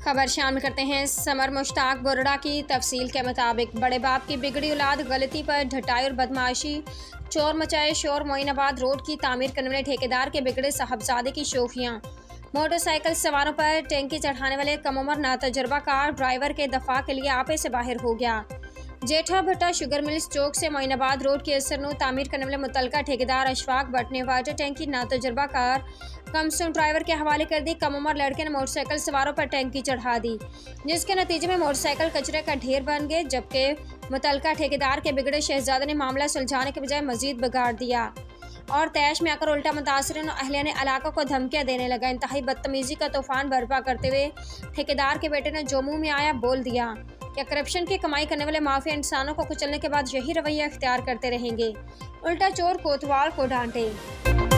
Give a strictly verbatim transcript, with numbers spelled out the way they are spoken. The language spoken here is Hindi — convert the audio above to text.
खबर शामिल करते हैं समर मुश्ताक बोरड़ा की तफसील के मुताबिक। बड़े बाप की बिगड़ी औलाद गलती पर ढटाई और बदमाशी, चोर मचाए शोर। मोइनाबाद रोड की तामीर करने वाले ठेकेदार के बिगड़े साहबजादे की शोखियाँ। मोटरसाइकिल सवारों पर टैंकी चढ़ाने वाले कम उम्र नातजुर्बाकार ड्राइवर के दफा के लिए आपे से बाहर हो गया। जेठा भट्टा शुगर मिल्स चौक से मोइनाबाद रोड की असरनू तामीर करने वाले मुतलका ठेकेदार अशफाक भट्ट ने वाटर टैंकी नातजुर्बाकार कमसुन ड्राइवर के हवाले कर दी। कम उम्र लड़के ने मोटरसाइकिल सवारों पर टैंकी चढ़ा दी, जिसके नतीजे में मोटरसाइकिल कचरे का ढेर बन गए, जबकि मुतलका ठेकेदार के बिगड़े शहजादे ने मामला सुलझाने के बजाय मजीद बिगाड़ दिया और तैश में आकर उल्टा मुतासरीन अहलिया ने इलाकों को धमकियां देने लगा। इंतहाई बदतमीजी का तूफान बर्पा करते हुए ठेकेदार के बेटे ने जो मुंह में आया बोल दिया कि करप्शन की कमाई करने वाले माफिया इंसानों को कुचलने के बाद यही रवैया इख्तियार करते रहेंगे। उल्टा चोर कोतवाल को डांटे।